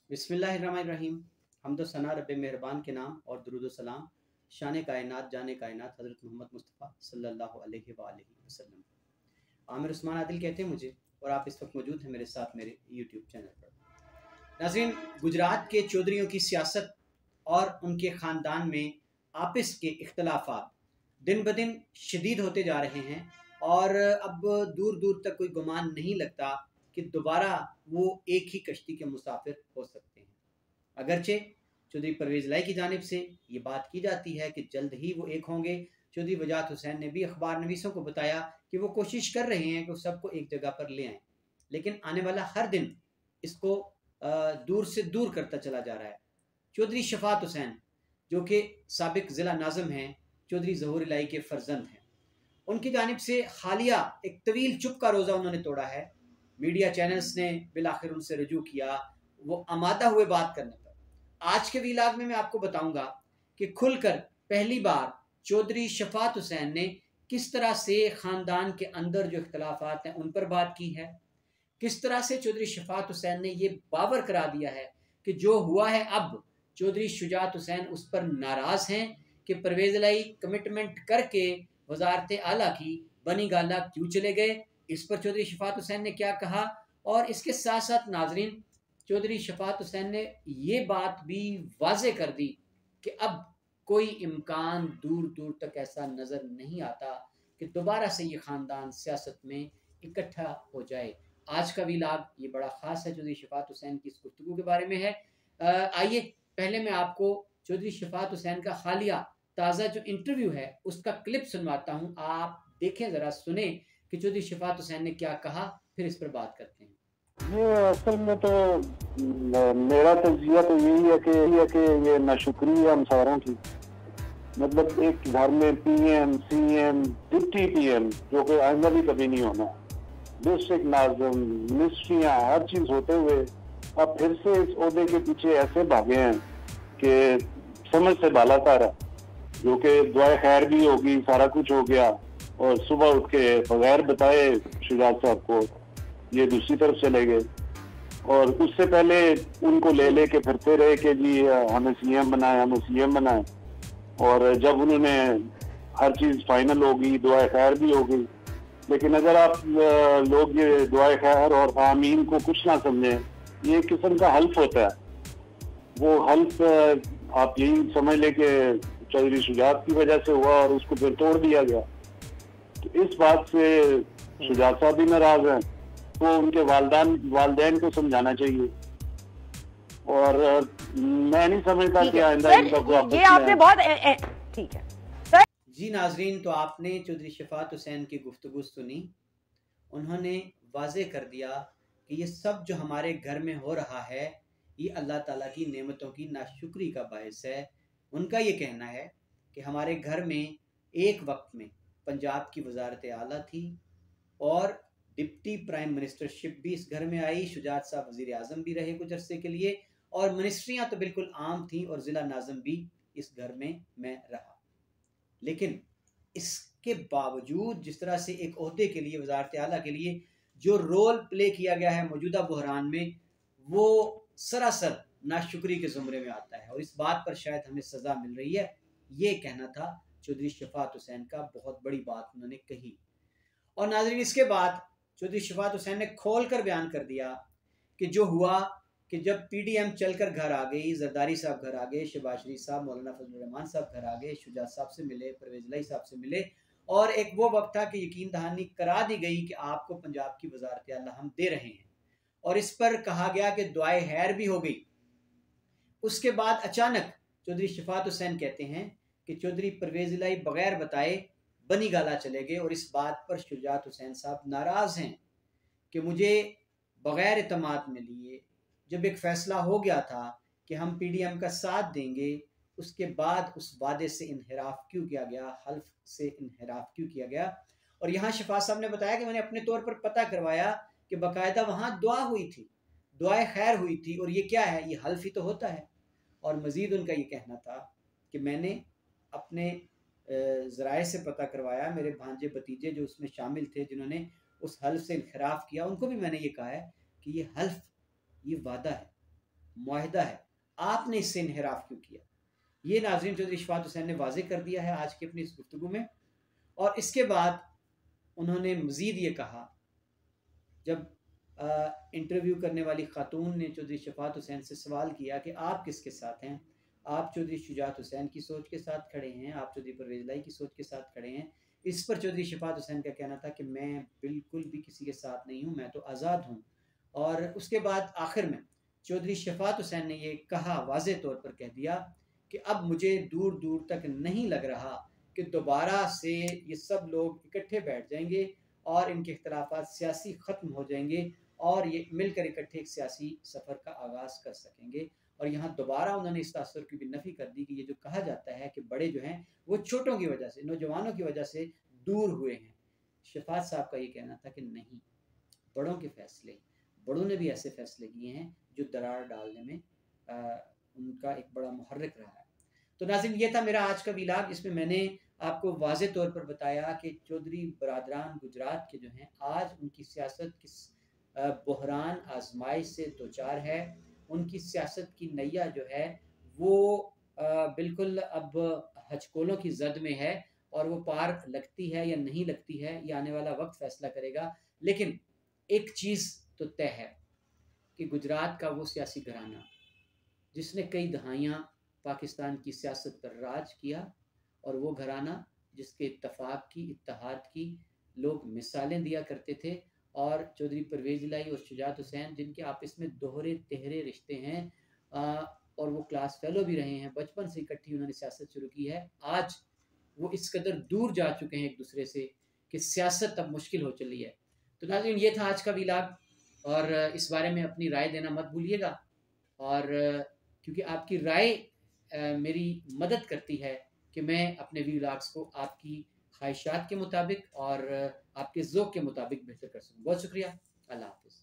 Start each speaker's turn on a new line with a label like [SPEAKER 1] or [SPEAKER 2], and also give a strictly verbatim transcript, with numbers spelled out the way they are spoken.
[SPEAKER 1] बिस्मिल्लाहिर्रहमानिर्रहीम। हम्दो सना रब्बे मेहरबान के नाम और दुरूद व सलाम शान कायनात जाने कायनात हज़रत मोहम्मद मुस्तफ़ा सल्लल्लाहु अलैहि वसल्लम। आमिर उस्मान आदिल कहते हैं मुझे, और आप इस वक्त मौजूद हैं मेरे साथ मेरे यूट्यूब चैनल पर। नाज़रीन, गुजरात के चौधरीयों की सियासत और उनके ख़ानदान में आपस के इख्तलाफात दिन ब दिन शदीद होते जा रहे हैं और अब दूर दूर तक कोई गुमान नहीं लगता कि दोबारा वो एक ही कश्ती के मुसाफिर हो सकते हैं। अगरचे चौधरी परवेज़ लाई की जानिब से ये बात की जाती है कि जल्द ही वो एक होंगे। चौधरी वजाहत हुसैन ने भी अखबार नवीसों को बताया कि वो कोशिश कर रहे हैं कि सबको एक जगह पर ले आएँ, लेकिन आने वाला हर दिन इसको दूर से दूर करता चला जा रहा है। चौधरी शफात हुसैन जो कि साबिक ज़िला नाज़िम हैं, चौधरी ज़हूर इलाही के फर्जंद हैं, उनकी जानिब से हालिया एक तवील चुप का रोज़ा उन्होंने तोड़ा है। मीडिया चैनल्स ने बिलाखिर उनसे रजू किया, वो आमादा हुए बात करने पर। आज के वीलाग में मैं आपको बताऊंगा कि खुलकर पहली बार चौधरी शफात हुसैन ने किस तरह से ख़ानदान के अंदर जो इख्तलाफात हैं उन पर बात की है, किस तरह से चौधरी शफात हुसैन ने ये बावर करा दिया है कि जो हुआ है अब चौधरी शुजात हुसैन उस पर नाराज़ हैं कि परवेज़ लाई कमिटमेंट करके वजारत आला की बनी गाला क्यों चले गए। इस पर चौधरी शफात हुसैन ने क्या कहा, और इसके साथ साथ नाजरीन चौधरी शफात हुसैन ने ये बात भी वाज़े कर दी कि अब कोई इम्कान दूर दूर तक ऐसा नज़र नहीं आता कि दोबारा से ये ख़ानदान सियासत में इकट्ठा हो जाए। आज का वीलाग ये बड़ा ख़ास है, चौधरी शफात हुसैन की इस गुफ्तगू के बारे में है। आइए पहले मैं आपको चौधरी शफात हुसैन का हालिया ताज़ा जो इंटरव्यू है उसका क्लिप सुनवाता हूँ, आप देखें, ज़रा सुने कि चौधरी शफात हुसैन ने क्या कहा, फिर इस पर बात करते हैं।
[SPEAKER 2] ये असल में तो मेरा तजिया तो यही है कि है कि ये नाशुक्री है हम सारों की। मतलब एक घर में पीएम, सीएम, डिप्टी पीएम जो कि आइंदा भी कभी नहीं होना, डिस्ट्रिक्ट नाज़िम, मिनिस्ट्रियाँ, हर चीज होते हुए अब फिर से इस ओहदे के पीछे ऐसे भागे हैं कि समझ से बालातर है, जो कि दुआ खैर भी होगी, सारा कुछ हो गया, और सुबह उठ के बगैर बताए शुजात साहब को ये दूसरी तरफ चले गए। और उससे पहले उनको ले ले के फिरते रहे कि जी हमें सीएम बनाए, हमें सीएम बनाए। और जब उन्होंने हर चीज फाइनल होगी, दुआ खैर भी होगी, लेकिन अगर आप लोग ये दुआ खैर और आमीन को कुछ ना समझें, ये एक किस्म का हल्फ होता है। वो हल्फ आप यही समझ ले कि चौधरी शुजात की वजह से हुआ और उसको फिर तोड़ दिया गया। तो इस बात से शुजात साहब भी नाराज हैं, तो उनके वालदान वालदैन को समझाना चाहिए। और मैं नहीं समझता कि आइंदा इनका
[SPEAKER 3] ये आपने बहुत ठीक है सर।
[SPEAKER 1] जी नाजरीन, तो आपने चौधरी शफात हुसैन की गुफ्तगू सुनी। उन्होंने वाजे कर दिया कि ये सब जो हमारे घर में हो रहा है ये अल्लाह ताला की नेमतों की नाशुक्री का बायस है। उनका ये कहना है कि हमारे घर में एक वक्त में पंजाब की वजारत आला थी और डिप्टी प्राइम मिनिस्टरशिप भी इस घर में आई, शुजात साहब वज़ीर आज़म भी रहे कुछ अरसे के लिए, और मिनिस्ट्रियाँ तो बिल्कुल आम थी, और ज़िला नाज़िम भी इस घर में मैं रहा। लेकिन इसके बावजूद जिस तरह से एक ओहदे के लिए, वजारत आला के लिए जो रोल प्ले किया गया है मौजूदा बहरान में, वो सरासर नाशुक्री के ज़ुमरे में आता है, और इस बात पर शायद हमें सज़ा मिल रही है। ये कहना था चौधरी शफात हुसैन का, बहुत बड़ी बात उन्होंने कही। और नाज़रीन, इसके बाद चौधरी शफात हुसैन ने खोल कर बयान कर दिया कि जो हुआ कि जब पीडीएम चलकर घर आ गई, जरदारी साहब घर आ गए, शहबाज शरीफ साहब, मौलाना फजल रहमान साहब घर आ गए, शुजात साहब से मिले, परवेज़ लाई साहब से मिले, और एक वो वक्त था कि यकीन दहानी करा दी गई कि आपको पंजाब की वजारत आला हम दे रहे हैं, और इस पर कहा गया कि दुआए खैर भी हो गई। उसके बाद अचानक चौधरी शफात हुसैन कहते हैं कि चौधरी परवेज़ लाई बगैर बताए बनी गाला चले गए, और इस बात पर शुजात हुसैन साहब नाराज़ हैं कि मुझे बगैर इतमाद में लिए जब एक फ़ैसला हो गया था कि हम पीडीएम का साथ देंगे, उसके बाद उस वादे से इनहिराफ क्यों किया गया, हल्फ से इनहिराफ क्यों किया गया। और यहाँ शफात साहब ने बताया कि मैंने अपने तौर पर पता करवाया कि बाकायदा वहाँ दुआ हुई थी, दुआए खैर हुई थी, और ये क्या है, ये हल्फ ही तो होता है। और मज़ीद उनका ये कहना था कि मैंने अपने ज़राए से पता करवाया, मेरे भांजे भतीजे जो उसमें शामिल थे जिन्होंने उस हल्फ से इनखिराफ किया, उनको भी मैंने ये कहा है कि ये हल्फ, ये वादा है, मुआहिदा है, आपने इससे इनहराफ क्यों किया? ये नाज़रीन चौधरी शफाअत हुसैन ने वाज़ेह कर दिया है आज की अपनी इस गुफ्तगू में। और इसके बाद उन्होंने मज़ीद ये कहा, जब इंटरव्यू करने वाली खातून ने चौधरी शफाअत हुसैन से सवाल किया कि आप किसके साथ हैं, आप चौधरी शुजात हुसैन की सोच के साथ खड़े हैं, आप चौधरी परवेज़ इलाही की सोच के साथ खड़े हैं। इस पर चौधरी शफाअत हुसैन का कहना था कि मैं बिल्कुल भी किसी के साथ नहीं हूँ, मैं तो आज़ाद हूँ। और उसके बाद आखिर में चौधरी शफाअत हुसैन ने ये कहा, वाज़े तौर पर कह दिया कि अब मुझे दूर दूर तक नहीं लग रहा कि दोबारा से ये सब लोग इकट्ठे बैठ जाएंगे और इनके इख्तलाफात सियासी ख़त्म हो जाएंगे और ये मिलकर इकट्ठे एक सियासी सफ़र का आगाज़ कर सकेंगे। और यहाँ दोबारा उन्होंने इस तासुर की भी नफ़ी कर दी कि ये जो कहा जाता है कि बड़े जो हैं वो छोटों की वजह से, नौजवानों की वजह से दूर हुए हैं। शफाअत साहब का ये कहना था कि नहीं, बड़ों के फ़ैसले, बड़ों ने भी ऐसे फ़ैसले किए हैं जो दरार डालने में आ, उनका एक बड़ा मुहर्रिक रहा है। तो नाज़रीन, ये था मेरा आज का व्लॉग। इसमें मैंने आपको वाज़े तौर पर बताया कि चौधरी बरादरान गुजरात के जो हैं आज उनकी सियासत किस बहरान आजमाइश से दो चार है। उनकी सियासत की नैया जो है वो बिल्कुल अब हचकोलों की जद में है और वो पार लगती है या नहीं लगती है, ये आने वाला वक्त फैसला करेगा। लेकिन एक चीज़ तो तय है कि गुजरात का वो सियासी घराना जिसने कई दहाइयाँ पाकिस्तान की सियासत पर राज किया और वो घराना जिसके इत्तफाक की, इत्तेहाद की लोग मिसालें दिया करते थे, और चौधरी परवेज़ इलाही और शुजात हुसैन जिनके आपस में दोहरे तेहरे रिश्ते हैं आ, और वो क्लास फेलो भी रहे हैं, बचपन से इकट्ठी उन्होंने सियासत शुरू की है, आज वो इस कदर दूर जा चुके हैं एक दूसरे से कि सियासत अब मुश्किल हो चली है। तो नाज़रीन, ये था आज का व्लॉग और इस बारे में अपनी राय देना मत भूलिएगा, और क्योंकि आपकी राय मेरी मदद करती है कि मैं अपने व्लॉग्स को आपकी ख्वाहिशात के मुताबिक और आपके ज़ौक़ के मुताबिक बेहतर कर सकूँ। बहुत शुक्रिया। अल्लाह हाफ़िज़।